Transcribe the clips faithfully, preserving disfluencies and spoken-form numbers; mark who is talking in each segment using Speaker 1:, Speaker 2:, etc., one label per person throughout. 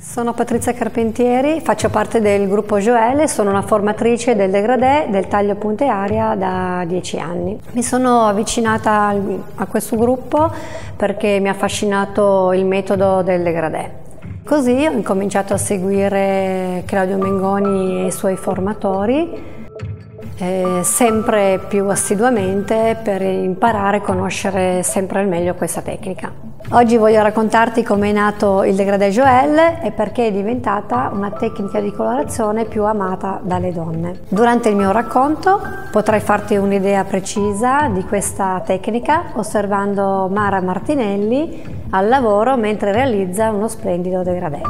Speaker 1: Sono Patrizia Carpentieri, faccio parte del gruppo Joelle, sono una formatrice del degradé, del taglio punta e aria da dieci anni. Mi sono avvicinata a questo gruppo perché mi ha affascinato il metodo del degradé. Così ho incominciato a seguire Claudio Mengoni e i suoi formatori, eh, sempre più assiduamente per imparare e conoscere sempre al meglio questa tecnica. Oggi voglio raccontarti come è nato il degradé Joelle e perché è diventata una tecnica di colorazione più amata dalle donne. Durante il mio racconto potrai farti un'idea precisa di questa tecnica osservando Mara Martinelli al lavoro mentre realizza uno splendido degradé.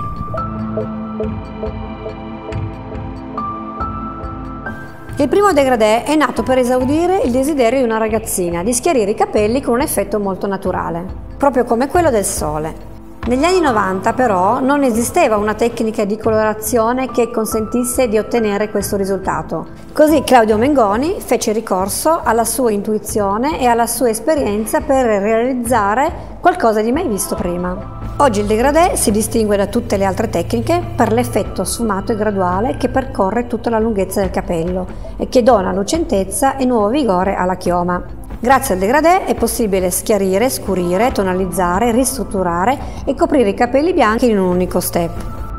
Speaker 1: Il primo degradé è nato per esaudire il desiderio di una ragazzina di schiarire i capelli con un effetto molto naturale, proprio come quello del sole. Negli anni novanta però non esisteva una tecnica di colorazione che consentisse di ottenere questo risultato. Così Claudio Mengoni fece ricorso alla sua intuizione e alla sua esperienza per realizzare qualcosa di mai visto prima. Oggi il degradé si distingue da tutte le altre tecniche per l'effetto sfumato e graduale che percorre tutta la lunghezza del capello e che dona lucentezza e nuovo vigore alla chioma. Grazie al degradé è possibile schiarire, scurire, tonalizzare, ristrutturare e coprire i capelli bianchi in un unico step.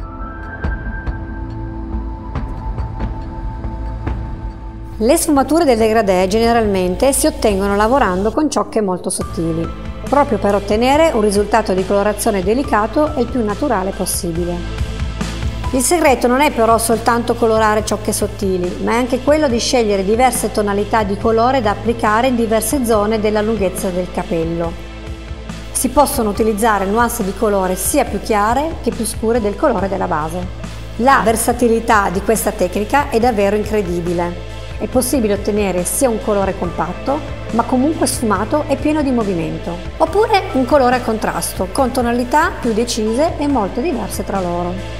Speaker 1: Le sfumature del degradé generalmente si ottengono lavorando con ciocche molto sottili, proprio per ottenere un risultato di colorazione delicato e il più naturale possibile. Il segreto non è però soltanto colorare ciocche sottili, ma è anche quello di scegliere diverse tonalità di colore da applicare in diverse zone della lunghezza del capello. Si possono utilizzare nuance di colore sia più chiare che più scure del colore della base. La versatilità di questa tecnica è davvero incredibile. È possibile ottenere sia un colore compatto, ma comunque sfumato e pieno di movimento, oppure un colore a contrasto, con tonalità più decise e molto diverse tra loro.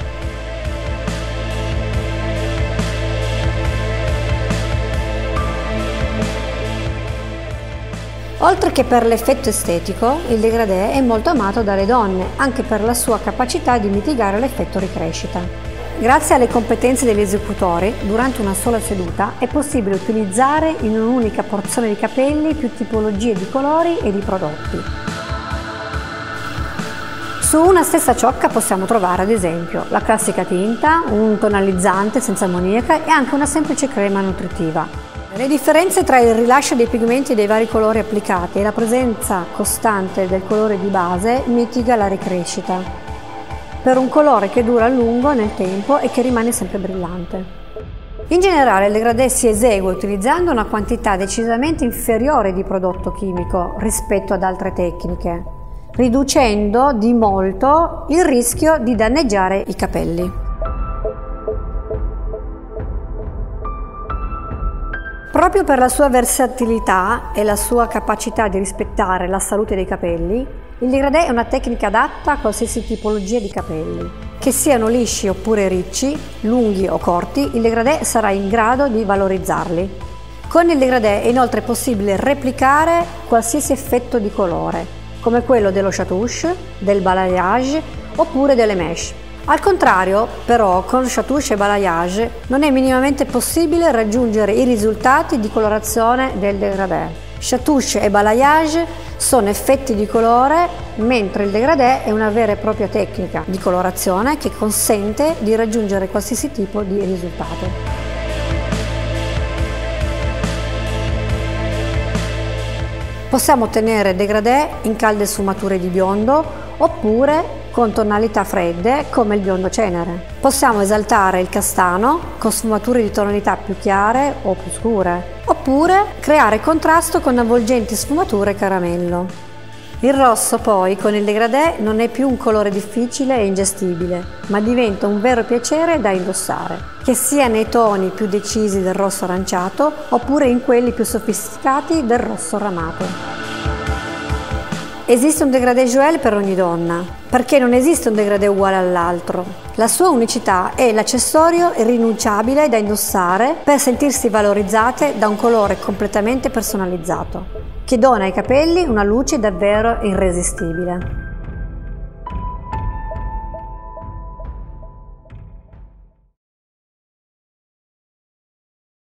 Speaker 1: Oltre che per l'effetto estetico, il degradé è molto amato dalle donne, anche per la sua capacità di mitigare l'effetto ricrescita. Grazie alle competenze degli esecutori, durante una sola seduta è possibile utilizzare in un'unica porzione di capelli più tipologie di colori e di prodotti. Su una stessa ciocca possiamo trovare ad esempio la classica tinta, un tonalizzante senza ammoniaca e anche una semplice crema nutritiva. Le differenze tra il rilascio dei pigmenti dei vari colori applicati e la presenza costante del colore di base mitiga la ricrescita, per un colore che dura a lungo nel tempo e che rimane sempre brillante. In generale il degradé si esegue utilizzando una quantità decisamente inferiore di prodotto chimico rispetto ad altre tecniche, riducendo di molto il rischio di danneggiare i capelli. Proprio per la sua versatilità e la sua capacità di rispettare la salute dei capelli, il degradé è una tecnica adatta a qualsiasi tipologia di capelli. Che siano lisci oppure ricci, lunghi o corti, il degradé sarà in grado di valorizzarli. Con il degradé è inoltre possibile replicare qualsiasi effetto di colore, come quello dello chatouche, del balayage oppure delle mesh. Al contrario, però, con chatouche e balayage non è minimamente possibile raggiungere i risultati di colorazione del degradé. Chatouche e balayage sono effetti di colore, mentre il degradé è una vera e propria tecnica di colorazione che consente di raggiungere qualsiasi tipo di risultato. Possiamo ottenere degradé in calde sfumature di biondo oppure con tonalità fredde come il biondo cenere. Possiamo esaltare il castano con sfumature di tonalità più chiare o più scure, oppure creare contrasto con avvolgenti sfumature caramello. Il rosso poi con il degradé non è più un colore difficile e ingestibile, ma diventa un vero piacere da indossare, che sia nei toni più decisi del rosso aranciato oppure in quelli più sofisticati del rosso ramato. Esiste un degradé Joelle per ogni donna, perché non esiste un degradé uguale all'altro. La sua unicità è l'accessorio irrinunciabile da indossare per sentirsi valorizzate da un colore completamente personalizzato, che dona ai capelli una luce davvero irresistibile.